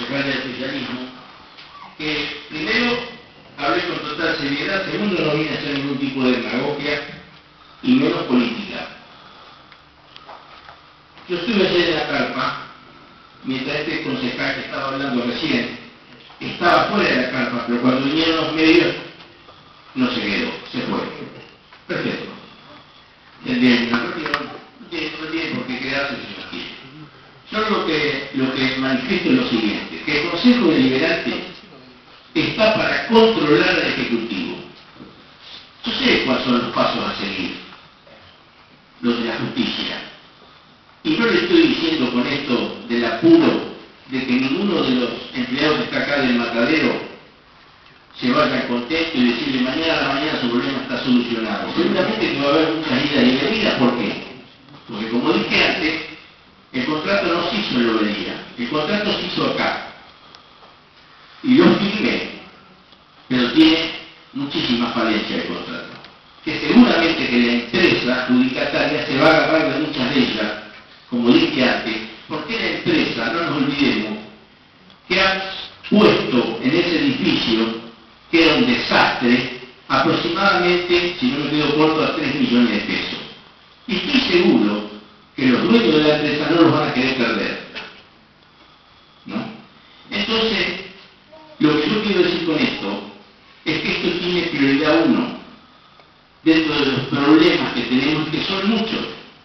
concejal del oficialismo, que primero hablé con total seriedad, segundo no vine a hacer ningún tipo de demagogia y menos política. Yo estuve ayer en la carpa, mientras este concejal que estaba hablando recién estaba fuera de la carpa, pero cuando vinieron los medios no se quedó, se fue. Perfecto. No tiene por qué quedarse si no quiere. Yo lo que manifiesto es lo siguiente, que el Consejo Deliberante está para controlar al Ejecutivo. Yo sé cuáles son los pasos a seguir, los de la justicia. Y no le estoy diciendo con esto del apuro de que ninguno de los empleados que está acá del matadero se vaya contento y decirle mañana a la mañana su problema está solucionado. Seguramente que va a haber muchas idas y venidas. ¿Por qué? Porque como dije antes, el contrato no se hizo en Lobería, el contrato se hizo acá. Y lo firmé, pero tiene muchísimas falencias el contrato. Que seguramente que la empresa adjudicataria se va a agarrar de muchas de ellas, como dije antes, porque la empresa, no nos olvidemos, que ha puesto en ese edificio, que era un desastre, aproximadamente, si no me quedo corto, a 3 millones de pesos. Y estoy seguro que los dueños de la empresa no los van a querer perder, ¿no? Entonces, lo que yo quiero decir con esto es que esto tiene prioridad 1 dentro de los problemas que tenemos, que son muchos,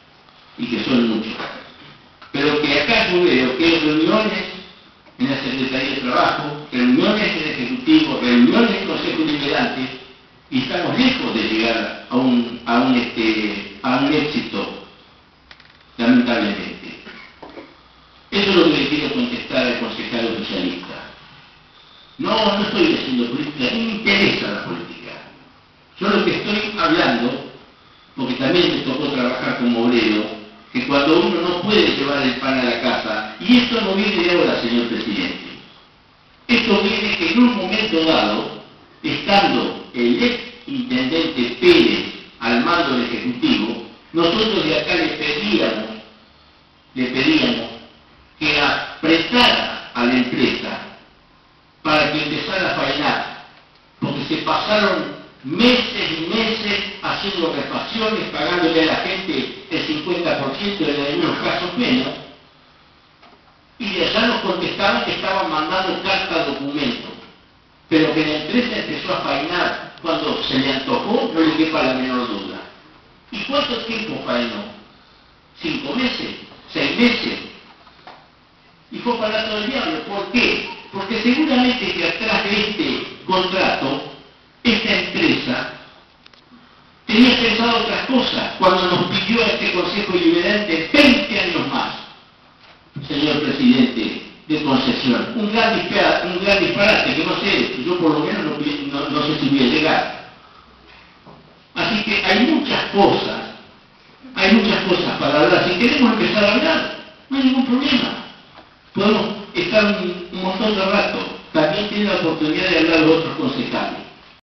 pero que acá yo veo que hay reuniones en la Secretaría de Trabajo, reuniones en el Ejecutivo, reuniones en el Consejo Deliberante, y estamos lejos de llegar a un éxito, lamentablemente. Eso es lo que le quiero contestar al concejal oficialista. No estoy haciendo política, ni me interesa la política. Yo lo que estoy hablando, porque también me tocó trabajar como obrero, que cuando uno no puede llevar el pan a la casa, y esto no viene de ahora, señor presidente, esto viene que en un momento dado, estando el ex intendente Pérez al mando del Ejecutivo, nosotros de acá le pedíamos que apretara a la empresa para que empezara a faenar, porque se pasaron meses y meses haciendo refacciones, pagándole a la gente el 50% de algunos casos menos, y de allá nos contestaban que estaban mandando carta documento, pero que la empresa empezó a faenar cuando se le antojó, no le quepa la menor duda. ¿Y cuánto tiempo faenó? 5 meses, 6 meses. Y fue para todo el diablo. ¿Por qué? Porque seguramente que atrás de este contrato, esta empresa tenía pensado otras cosas cuando nos pidió a este Consejo Deliberante 20 años más, señor presidente de concesión. Un gran disparate que no sé, yo por lo menos no sé si voy a llegar. Así que hay muchas cosas para hablar. Si queremos empezar a hablar, no hay ningún problema. Podemos estar un montón de rato. También tiene la oportunidad de hablar los otros concejales.